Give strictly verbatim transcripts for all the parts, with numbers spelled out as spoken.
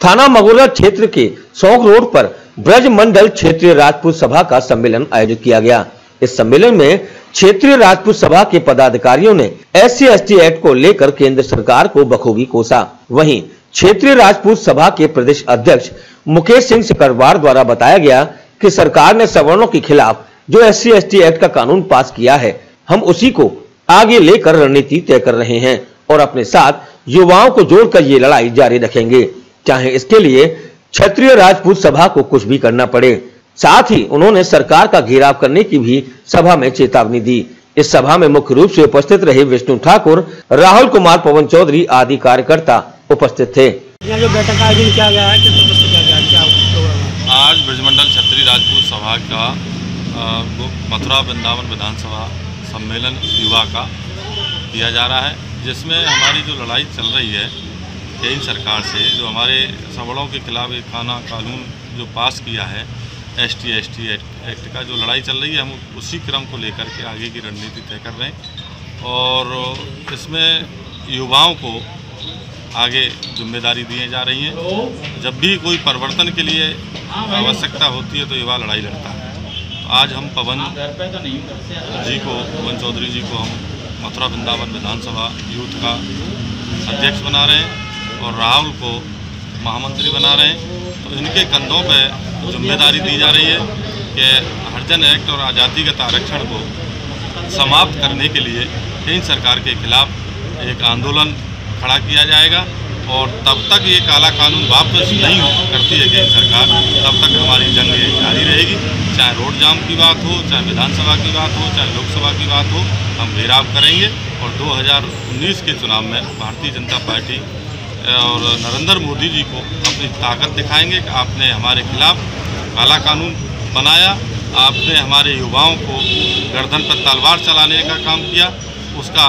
थाना मगोरा क्षेत्र के सौंक रोड पर ब्रज मंडल क्षेत्रीय राजपूत सभा का सम्मेलन आयोजित किया गया। इस सम्मेलन में क्षेत्रीय राजपूत सभा के पदाधिकारियों ने S C S T act को लेकर केंद्र सरकार को बखूबी कोसा। वहीं क्षेत्रीय राजपूत सभा के प्रदेश अध्यक्ष मुकेश सिंह सिकरवार द्वारा बताया गया कि सरकार ने सवर्णों के खिलाफ जो S C S T act का कानून पास किया है, हम उसी को आगे लेकर रणनीति तय कर रहे हैं और अपने साथ युवाओं को जोड़कर ये लड़ाई जारी रखेंगे, चाहे इसके लिए क्षेत्रीय राजपूत सभा को कुछ भी करना पड़े। साथ ही उन्होंने सरकार का घेराव करने की भी सभा में चेतावनी दी। इस सभा में मुख्य रूप से उपस्थित रहे विष्णु ठाकुर, राहुल कुमार, पवन चौधरी आदि कार्यकर्ता उपस्थित थे। यहाँ जो बैठक का आयोजन किया गया है, किस तरह से किया गया है, क्या प्रोग्राम है? आज ब्रजमंडल क्षत्रिय राजपूत सभा का मथुरा वृंदावन विधानसभा सम्मेलन युवा का किया जा रहा है, जिसमें हमारी जो लड़ाई चल रही है केंद्र सरकार से, जो हमारे सवर्णों के खिलाफ एक खाना कानून जो पास किया है S T S T act का, जो लड़ाई चल रही है, हम उसी क्रम को लेकर के आगे की रणनीति तय कर रहे हैं और इसमें युवाओं को आगे जिम्मेदारी दी जा रही है। जब भी कोई परिवर्तन के लिए आवश्यकता होती है तो युवा लड़ाई लड़ता है। तो आज हम पवन जी को पवन चौधरी जी को हम मथुरा वृंदावन विधानसभा यूथ का अध्यक्ष बना रहे हैं और राहुल को महामंत्री बना रहे हैं। तो इनके कंधों पर जिम्मेदारी दी जा रही है कि हरिजन एक्ट और आजादीगत आरक्षण को समाप्त करने के लिए केंद्र सरकार के खिलाफ एक आंदोलन खड़ा किया जाएगा और तब तक ये काला कानून वापस नहीं करती है केंद्र सरकार, तब तक हमारी जंग जारी रहेगी। चाहे रोड जाम की बात हो, चाहे विधानसभा की बात हो, चाहे लोकसभा की बात हो, हम घेराव करेंगे और दो हज़ार उन्नीस के चुनाव में भारतीय जनता पार्टी और नरेंद्र मोदी जी को अपनी ताकत दिखाएंगे कि आपने हमारे खिलाफ काला कानून बनाया, आपने हमारे युवाओं को गर्दन पर तलवार चलाने का काम किया, उसका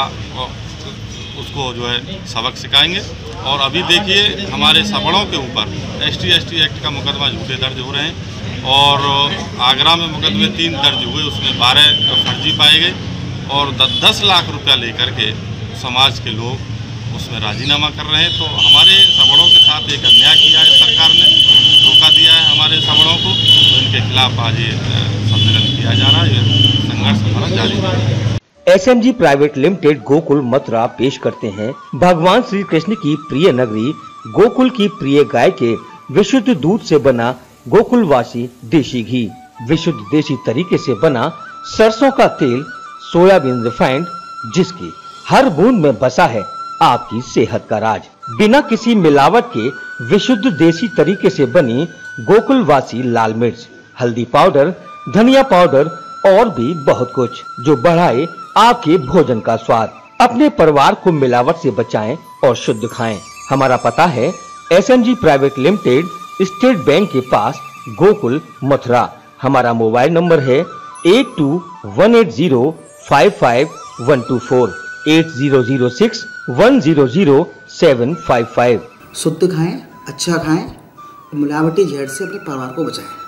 उसको जो है सबक सिखाएंगे। और अभी देखिए हमारे सवर्णों के ऊपर S T S T act का मुकदमा झूठे दर्ज हो रहे हैं और आगरा में मुकदमे तीन दर्ज हुए, उसमें बारह फर्जी पाए गए और दस दस लाख रुपया लेकर के समाज के लोग उसमें राजीनामा कर रहे हैं। तो हमारे सवर्णों के साथ एक अन्याय किया है सरकार ने, धोखा दिया है हमारे सवर्णों को, तो इनके खिलाफ आज ये सम्मेलन किया जा रहा है, ये संघर्ष हमारा जारी है। S M G private limited Gokul Mathura पेश करते हैं भगवान श्री कृष्ण की प्रिय नगरी गोकुल की प्रिय गाय के विशुद्ध दूध से बना गोकुलवासी देशी घी, विशुद्ध देशी तरीके से बना सरसों का तेल, सोयाबीन रिफाइंड, जिसकी हर बूंद में बसा है आपकी सेहत का राज। बिना किसी मिलावट के विशुद्ध देसी तरीके से बनी गोकुलवासी लाल मिर्च, हल्दी पाउडर, धनिया पाउडर और भी बहुत कुछ जो बढ़ाए आपके भोजन का स्वाद। अपने परिवार को मिलावट से बचाएं और शुद्ध खाएं। हमारा पता है S M G private limited, state bank के पास, गोकुल मथुरा। हमारा मोबाइल नंबर है eight two one eight zero five five one two four, eight zero zero six one zero zero seven five five. शुद्ध खाएं, अच्छा खाएं, मिलावटी जहर से अपने परिवार को बचाएं।